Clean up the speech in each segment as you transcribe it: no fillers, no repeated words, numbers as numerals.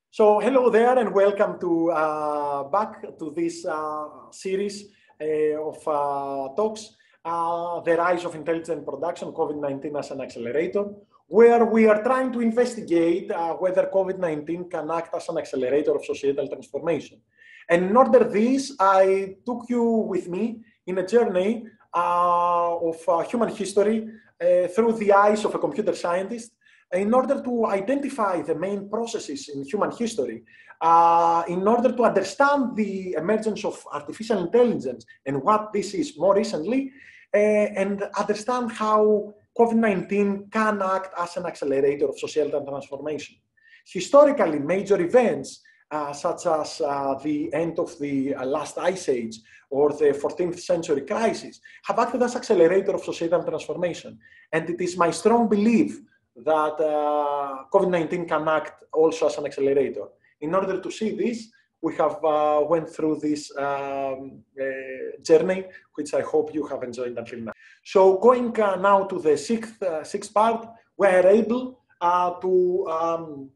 So hello there and welcome to back to this series of talks, The Rise of Intelligent Production, COVID-19 as an Accelerator, where we are trying to investigate whether COVID-19 can act as an accelerator of societal transformation. And in order this, I took you with me in a journey of human history through the eyes of a computer scientist, in order to identify the main processes in human history, in order to understand the emergence of artificial intelligence and what this is more recently, and understand how COVID-19 can act as an accelerator of societal transformation. Historically, major events such as the end of the last ice age or the 14th century crisis have acted as accelerator of societal transformation. And it is my strong belief that COVID-19 can act also as an accelerator. In order to see this, we have went through this journey, which I hope you have enjoyed until now. So going now to the sixth part, we are able to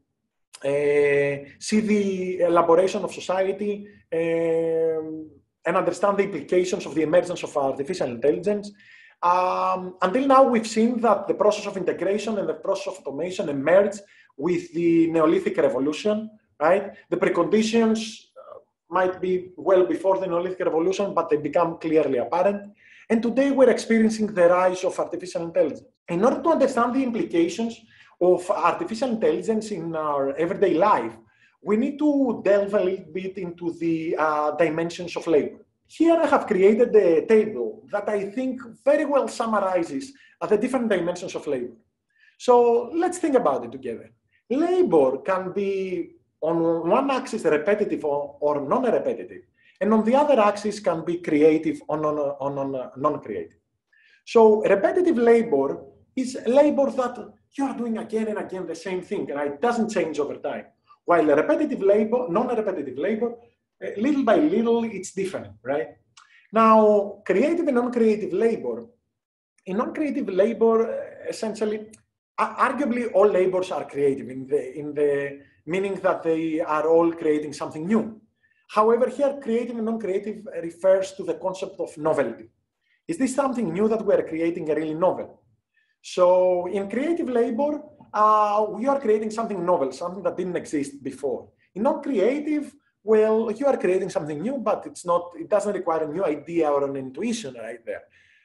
see the elaboration of society and understand the implications of the emergence of artificial intelligence. Until now, we've seen that the process of integration and the process of automation emerged with the Neolithic Revolution, right? The preconditions might be well before the Neolithic Revolution, but they become clearly apparent. And today we're experiencing the rise of artificial intelligence. In order to understand the implications of artificial intelligence in our everyday life, we need to delve a little bit into the dimensions of labor. Here I have created a table that I think very well summarizes the different dimensions of labor. So let's think about it together. Labor can be on one axis repetitive or non-repetitive, and on the other axis can be creative or non-creative. So repetitive labor is labor that you are doing again and again the same thing, right? It doesn't change over time. While repetitive labor, non-repetitive labor, little by little, it's different, right? Now, creative and non-creative labor. In non-creative labor, essentially, arguably all labors are creative in the meaning that they are all creating something new. However, here, creative and non-creative refers to the concept of novelty. Is this something new that we are creating really novel? So in creative labor, we are creating something novel, something that didn't exist before. In non-creative, well, you are creating something new, but it doesn't require a new idea or an intuition right there.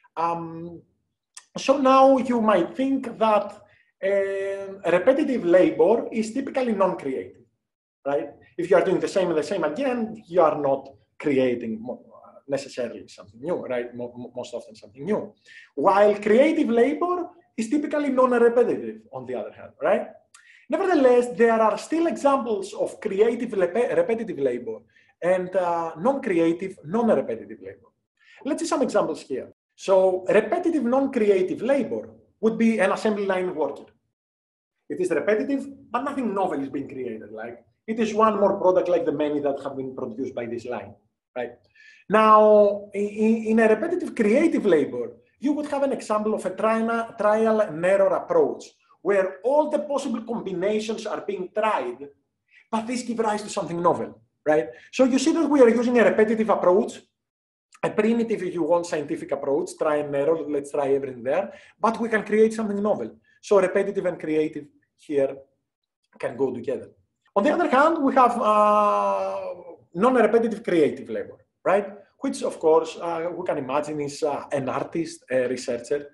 So now you might think that repetitive labor is typically non-creative, right? If you are doing the same and the same again, you are not creating necessarily something new, right? Most often something new. While creative labor is typically non-repetitive, on the other hand, right? Nevertheless, there are still examples of creative repetitive labor and non-creative, non-repetitive labor. Let's see some examples here. So repetitive non-creative labor would be an assembly line worker. It is repetitive, but nothing novel is being created. Like it is one more product like the many that have been produced by this line, right? Now, in a repetitive creative labor, you would have an example of a trial and error approach, where all the possible combinations are being tried, but these give rise to something novel, right? So you see that we are using a repetitive approach, a primitive, if you want, scientific approach, try and error, let's try everything there, but we can create something novel. So repetitive and creative here can go together. On the other hand, we have non-repetitive creative labor, right? Which, of course, we can imagine is an artist, a researcher,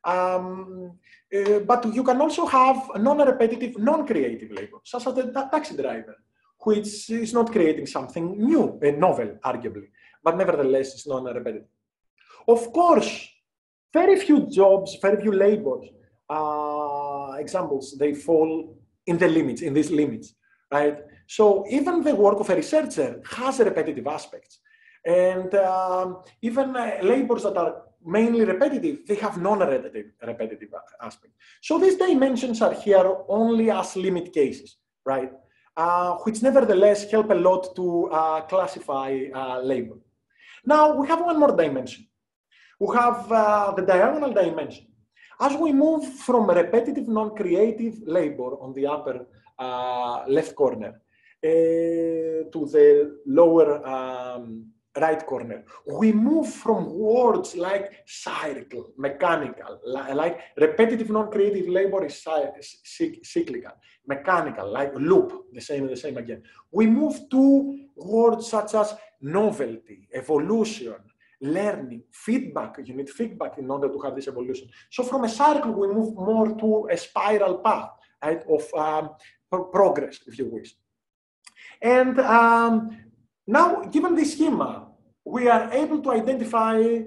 but you can also have non-repetitive, non-creative labor, such as a taxi driver, which is not creating something new, a novel, arguably, but nevertheless, it's non-repetitive. Of course, very few jobs, very few labors, examples, they fall in the limits, in these limits, right? So even the work of a researcher has repetitive aspects. And even labors that are mainly repetitive, they have non-repetitive aspects. So these dimensions are here only as limit cases, right? Which nevertheless help a lot to classify labor. Now we have one more dimension. We have the diagonal dimension. As we move from repetitive non-creative labor on the upper left corner to the lower right corner. We move from words like cycle, mechanical, like repetitive non-creative labor is cyclical, mechanical, like loop, the same again. We move to words such as novelty, evolution, learning, feedback. You need feedback in order to have this evolution. So from a cycle, we move more to a spiral path, right, of progress, if you wish. And now, given this schema, we are able to identify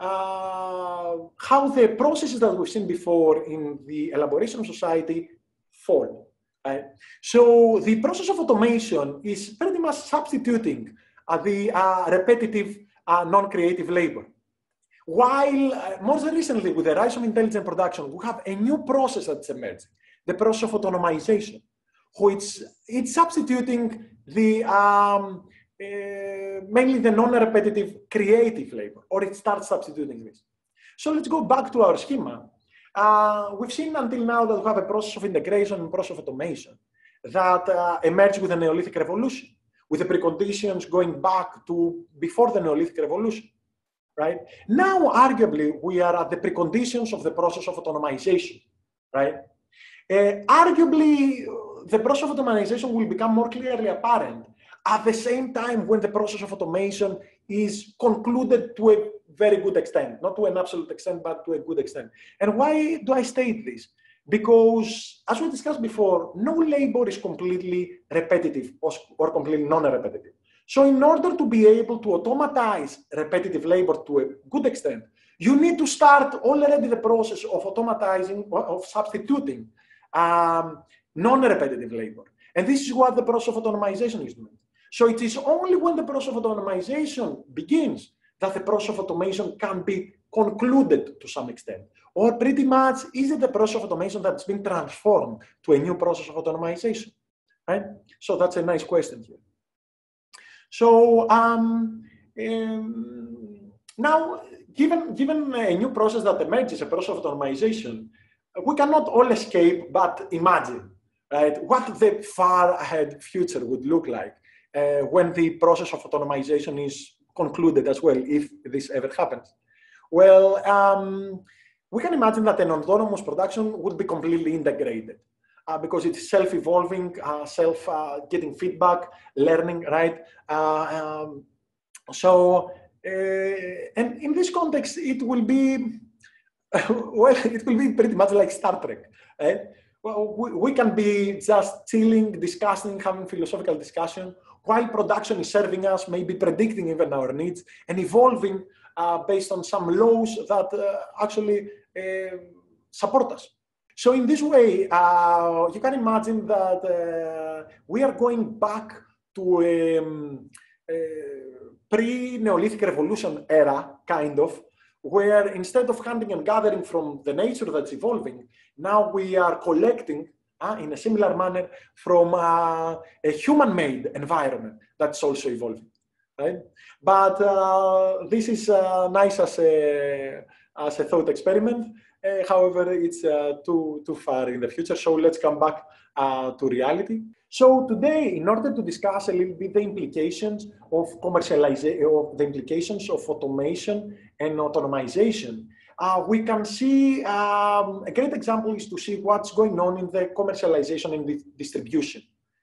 how the processes that we've seen before in the elaboration of society fall. Right? So the process of automation is pretty much substituting the repetitive non-creative labor. While more recently, with the rise of intelligent production, we have a new process that's emerging, the process of autonomization, which it's substituting the mainly the non-repetitive creative labor, or it starts substituting this. So let's go back to our schema. We've seen until now that we have a process of integration and process of automation that emerged with the Neolithic Revolution, with the preconditions going back to before the Neolithic Revolution, right? Now, arguably, we are at the preconditions of the process of autonomization, right? Arguably, the process of automation will become more clearly apparent at the same time when the process of automation is concluded to a very good extent, not to an absolute extent, but to a good extent. And why do I state this? Because, as we discussed before, no labor is completely repetitive or completely non-repetitive. So in order to be able to automatize repetitive labor to a good extent, you need to start already the process of automatizing, of substituting non-repetitive labor. And this is what the process of autonomization is doing. So it is only when the process of autonomization begins that the process of automation can be concluded to some extent. Or pretty much, is it the process of automation that's been transformed to a new process of autonomization? Right? So that's a nice question here. So now, given a new process that emerges, a process of autonomization, we cannot all escape but imagine, right, what the far ahead future would look like when the process of autonomization is concluded as well, if this ever happens. Well, we can imagine that an autonomous production would be completely integrated because it's self-evolving, getting feedback, learning, right? And in this context, it will be, well, it will be pretty much like Star Trek, right? Well, we can be just chilling, discussing, having philosophical discussion, while production is serving us, maybe predicting even our needs, and evolving based on some laws that actually support us. So in this way, you can imagine that we are going back to a pre-Neolithic Revolution era, kind of, where instead of hunting and gathering from the nature that's evolving, now we are collecting in a similar manner from a human-made environment that's also evolving, right? But this is nice as a thought experiment. However, it's too far in the future. So let's come back to reality. So today, in order to discuss a little bit the implications of commercialization, of the implications of automation and autonomization, we can see a great example is to see what's going on in the commercialization and the distribution.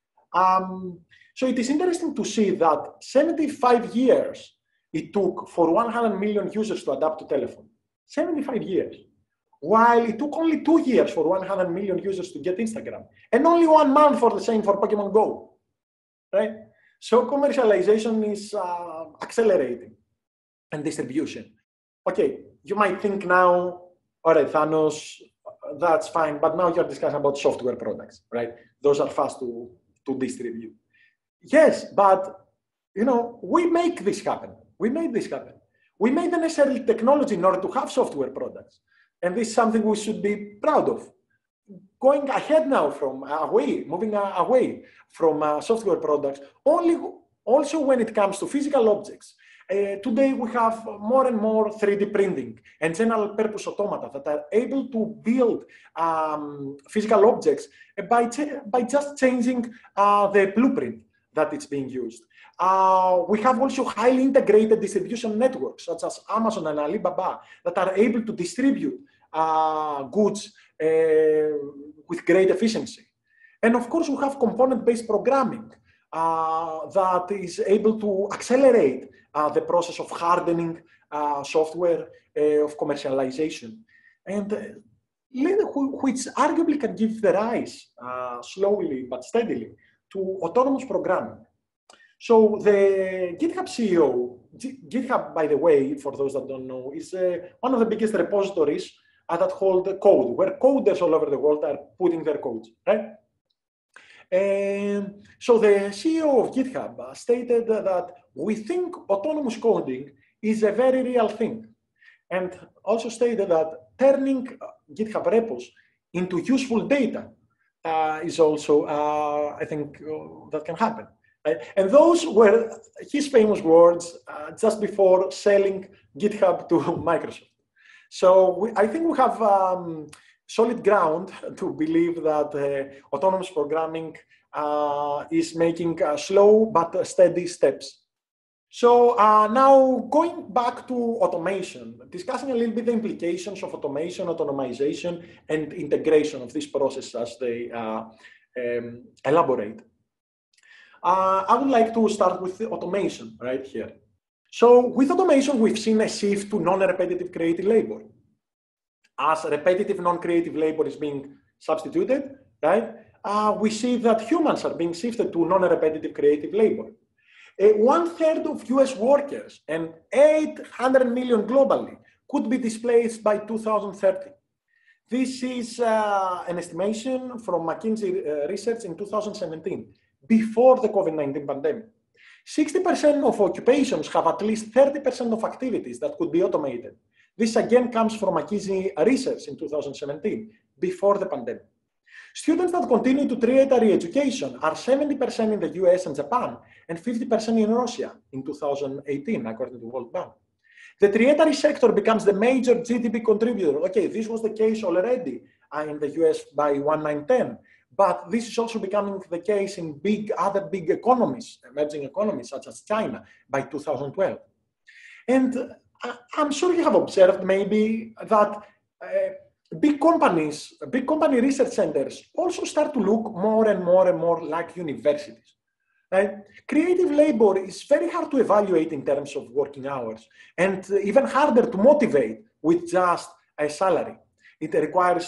So it is interesting to see that 75 years it took for 100 million users to adapt to telephone. 75 years. While it took only 2 years for 100 million users to get Instagram, and only 1 month for the same for Pokemon Go, right? So commercialization is accelerating, and distribution. Okay, you might think now, all right, Thanos, that's fine, but now you're discussing about software products, right? Those are fast to distribute. Yes, but you know, we make this happen. We made this happen. We made the necessary technology in order to have software products. And this is something we should be proud of. Going ahead now moving away from software products, also when it comes to physical objects. Today we have more and more 3D printing and general purpose automata that are able to build physical objects by just changing the blueprint. that it's being used. We have also highly integrated distribution networks, such as Amazon and Alibaba, that are able to distribute goods with great efficiency. And of course, we have component-based programming that is able to accelerate the process of hardening software, of commercialization, and which arguably can give the rise, slowly but steadily, to autonomous programming. So the GitHub CEO, GitHub, by the way, for those that don't know, is one of the biggest repositories that hold code, where coders all over the world are putting their codes, right? And so the CEO of GitHub stated that we think autonomous coding is a very real thing, and also stated that turning GitHub repos into useful data is also, I think, that can happen. Right? And those were his famous words just before selling GitHub to Microsoft. So I think we have solid ground to believe that autonomous programming is making slow but steady steps. So now going back to automation, discussing a little bit the implications of automation, autonomization, and integration of this process as they elaborate. I would like to start with the automation right here. So with automation, we've seen a shift to non-repetitive creative labor. As repetitive non-creative labor is being substituted, right? We see that humans are being shifted to non-repetitive creative labor. 1/3 of US workers and 800 million globally could be displaced by 2030. This is an estimation from McKinsey research in 2017, before the COVID-19 pandemic. 60% of occupations have at least 30% of activities that could be automated. This again comes from McKinsey research in 2017, before the pandemic. Students that continue to tertiary education are 70% in the US and Japan, and 50% in Russia in 2018, according to World Bank. The tertiary sector becomes the major GDP contributor. Okay, this was the case already in the US by 1910, but this is also becoming the case in other big economies, emerging economies such as China by 2012. And I'm sure you have observed maybe that big company research centers also start to look more and more like universities. Right? Creative labor is very hard to evaluate in terms of working hours, and even harder to motivate with just a salary. It requires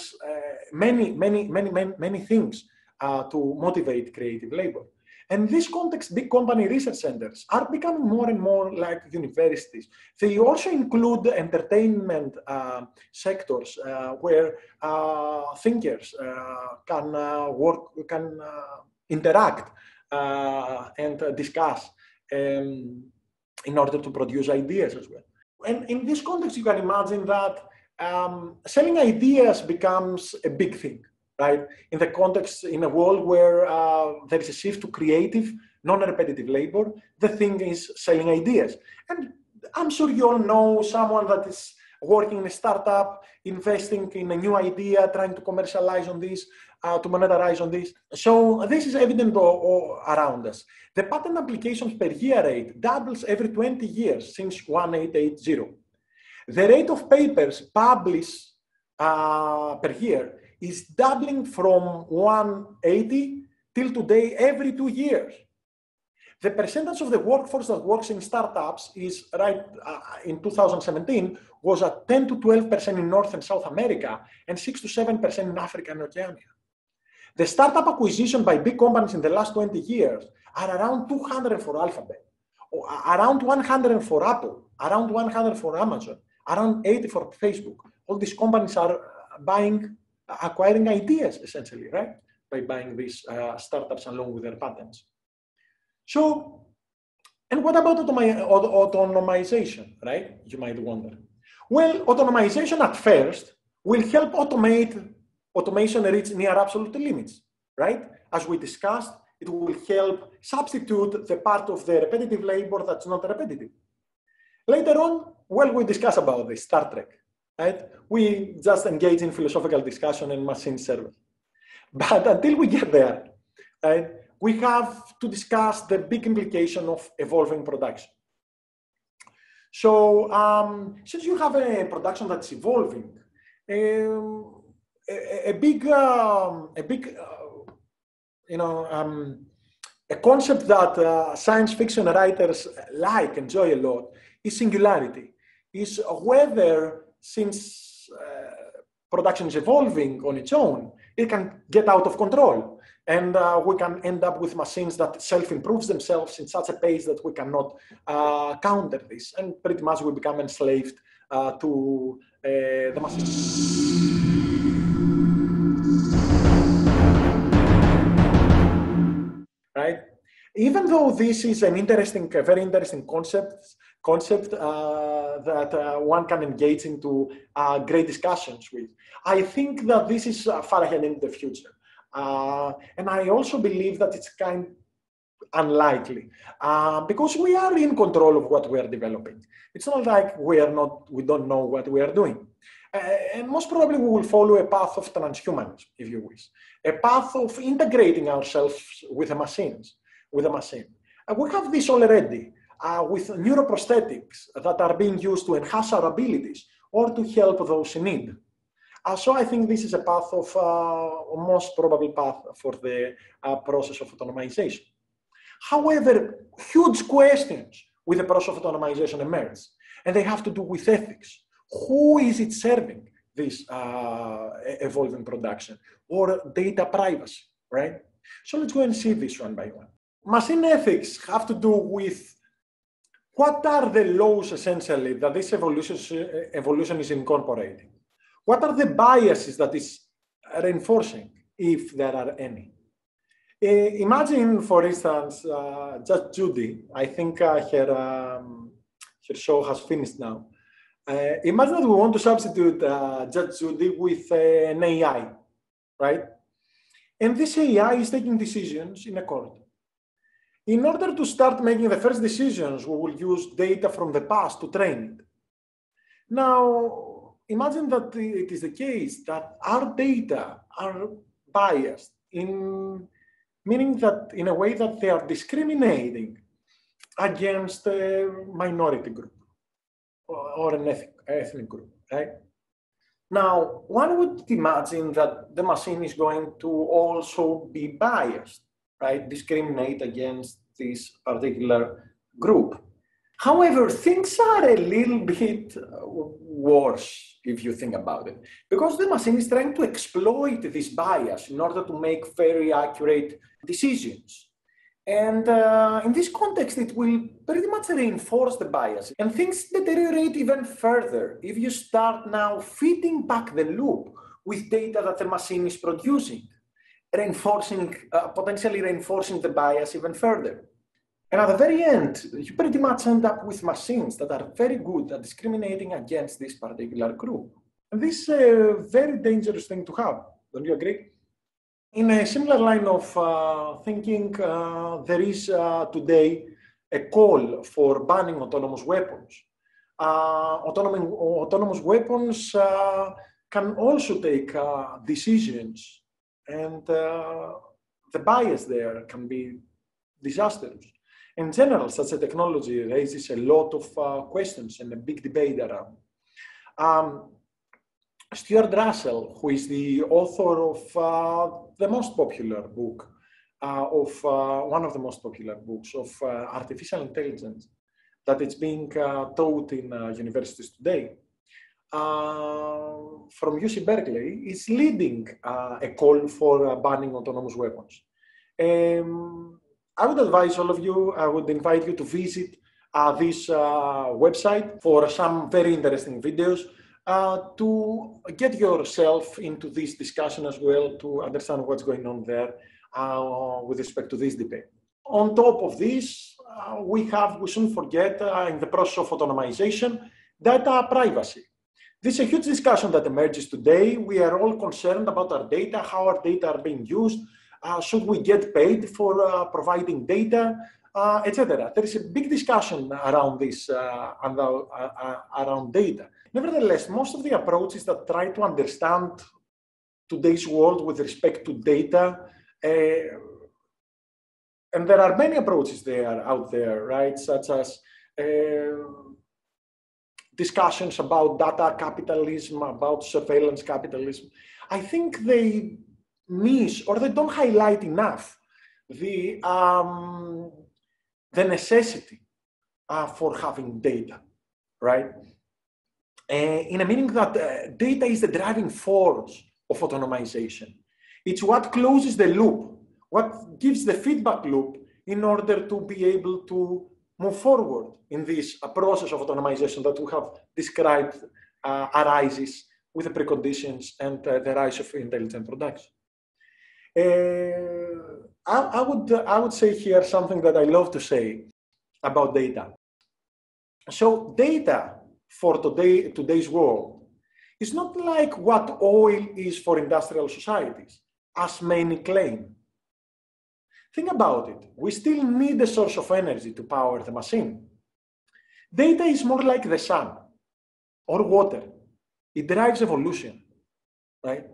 many things to motivate creative labor. And in this context, big company research centers are becoming more and more like universities. They also include entertainment sectors where thinkers can interact and discuss in order to produce ideas as well. And in this context, you can imagine that selling ideas becomes a big thing. Right? In the context, in a world where there is a shift to creative, non-repetitive labor, the thing is selling ideas. And I'm sure you all know someone that is working in a startup, investing in a new idea, trying to commercialize on this, to monetize on this. So this is evident around us. The patent applications per year rate doubles every 20 years since 1880. The rate of papers published per year is doubling from 180 till today every 2 years. The percentage of the workforce that works in startups is in 2017 was at 10 to 12% in North and South America and 6 to 7% in Africa and Oceania. The startup acquisition by big companies in the last 20 years are around 200 for Alphabet, around 100 for Apple, around 100 for Amazon, around 80 for Facebook. All these companies are acquiring ideas, essentially, right? By buying these startups along with their patents. So, and what about autonomization, right? You might wonder. Well, autonomization at first will help automation reach near absolute limits, right? As we discussed, it will help substitute the part of the repetitive labor that's not repetitive. Later on, well, we discuss about this, Star Trek. Right? We just engage in philosophical discussion and machine service. But until we get there, right, we have to discuss the big implication of evolving production. So, since you have a production that's evolving, a concept that science fiction writers enjoy a lot, is singularity. Is whether, since production is evolving on its own, it can get out of control. And we can end up with machines that self-improve themselves in such a pace that we cannot counter this. And pretty much we become enslaved to the machines. Right? Even though this is an a very interesting concept that one can engage into great discussions with, I think that this is far ahead in the future. And I also believe that it's kind of unlikely because we are in control of what we are developing. It's not like we don't know what we are doing. And most probably we will follow a path of transhumanism, if you wish, a path of integrating ourselves with the machines, with a machine. We have this already with neuroprosthetics that are being used to enhance our abilities or to help those in need. So I think this is a path of, most probable path for the process of autonomization. However, huge questions with the process of autonomization emerge, and they have to do with ethics. Who is it serving, this evolving production, or data privacy, right? So let's go and see this one by one. Machine ethics have to do with what are the laws, essentially, that this evolution is incorporating. What are the biases that is reinforcing, if there are any? Imagine, for instance, Judge Judy. I think her show has finished now. Imagine that we want to substitute Judge Judy with an AI, right? And this AI is taking decisions in a court. In order to start making the first decisions, we will use data from the past to train it. Now, imagine that it is the case that our data are biased, meaning that in a way that they are discriminating against a minority group or an ethnic group, right? Now, one would imagine that the machine is going to also be biased, right? Discriminate against this particular group. However, things are a little bit worse if you think about it, because the machine is trying to exploit this bias in order to make very accurate decisions. And in this context, it will pretty much reinforce the bias. And things deteriorate even further if you start now feeding back the loop with data that the machine is producing, potentially reinforcing the bias even further. And at the very end, you pretty much end up with machines that are very good at discriminating against this particular group. And this is a very dangerous thing to have. Don't you agree? In a similar line of thinking, there is today a call for banning autonomous weapons. Autonomous weapons can also take decisions, and the bias there can be disastrous. In general, such a technology raises a lot of questions and a big debate around. Stuart Russell, who is the author of the most popular book, one of the most popular books of artificial intelligence that is being taught in universities today, from UC Berkeley, is leading a call for banning autonomous weapons. I would advise all of you, I would invite you to visit this website for some very interesting videos to get yourself into this discussion as well, to understand what's going on there with respect to this debate. On top of this, we shouldn't forget in the process of autonomization, data privacy. This is a huge discussion that emerges today. We are all concerned about our data, how our data are being used. Should we get paid for providing data, etc.? There is a big discussion around this, around data. Nevertheless, most of the approaches that try to understand today's world with respect to data and there are many approaches out there, right? Such as discussions about data capitalism, about surveillance capitalism. I think they miss, or they don't highlight enough, the necessity for having data, right? In a meaning that data is the driving force of autonomization. It's what closes the loop, what gives the feedback loop in order to be able to move forward in this process of autonomization that we have described arises with the preconditions and the rise of intelligent production. I would say here something that I love to say about data. So data for today's world is not like what oil is for industrial societies, as many claim. Think about it. We still need a source of energy to power the machine. Data is more like the sun or water. It drives evolution, right?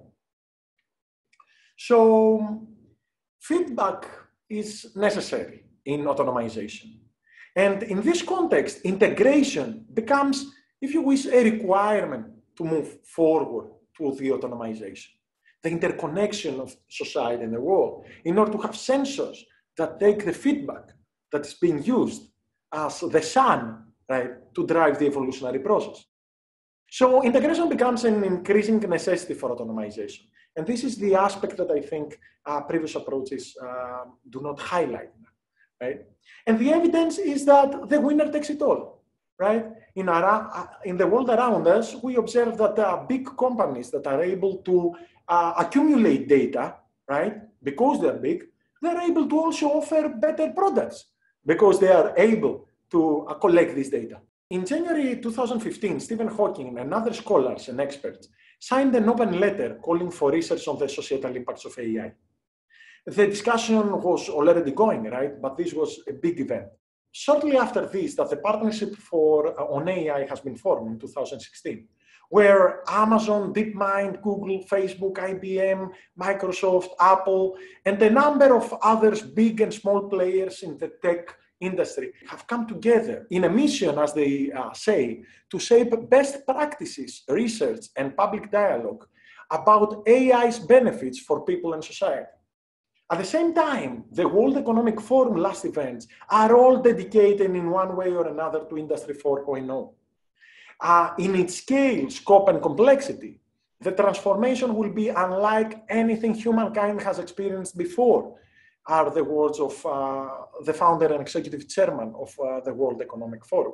So feedback is necessary in autonomization. And in this context, integration becomes, if you wish, a requirement to move forward to the autonomization. The interconnection of society and the world, in order to have sensors that take the feedback that is being used as the sun, right, to drive the evolutionary process. So integration becomes an increasing necessity for autonomization. And this is the aspect that I think previous approaches do not highlight, right? And the evidence is that the winner takes it all, right? In the world around us, we observe that big companies that are able to accumulate data, right? Because they're big, they're able to also offer better products because they are able to collect this data. In January 2015, Stephen Hawking and other scholars and experts signed an open letter calling for research on the societal impacts of AI. The discussion was already going, right? But this was a big event. Shortly after this, that the partnership on AI has been formed in 2016, where Amazon, DeepMind, Google, Facebook, IBM, Microsoft, Apple, and a number of others, big and small players in the tech industry, have come together in a mission, as they say, to shape best practices, research, and public dialogue about AI's benefits for people and society. At the same time, the World Economic Forum last events are all dedicated in one way or another to Industry 4.0. In its scale, scope, and complexity, the transformation will be unlike anything humankind has experienced before, are the words of the founder and executive chairman of the World Economic Forum.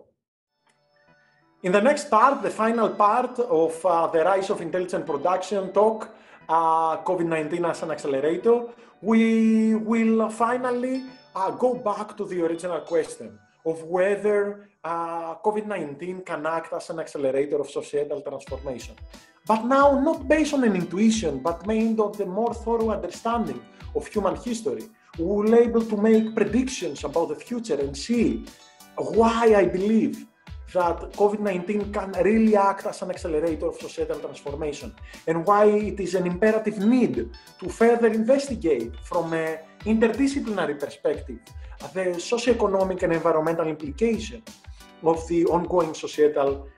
In the next part, the final part of the rise of intelligent production talk, COVID-19 as an accelerator, we will finally go back to the original question of whether COVID-19 can act as an accelerator of societal transformation. But now, not based on an intuition, but made on the more thorough understanding of human history, we will be able to make predictions about the future and see why I believe that COVID-19 can really act as an accelerator of societal transformation, and why it is an imperative need to further investigate from an interdisciplinary perspective the socioeconomic and environmental implications of the ongoing societal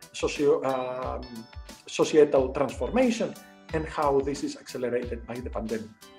transformation and how this is accelerated by the pandemic.